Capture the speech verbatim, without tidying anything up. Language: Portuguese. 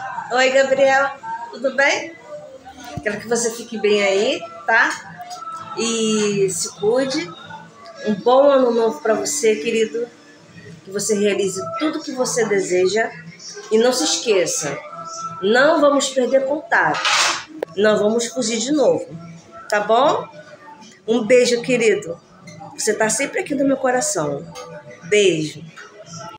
Oi, Gabriel. Tudo bem? Quero que você fique bem aí, tá? E se cuide. Um bom ano novo para você, querido. Que você realize tudo que você deseja. E não se esqueça, não vamos perder contato. Não vamos fugir de novo. Tá bom? Um beijo, querido. Você tá sempre aqui no meu coração. Beijo.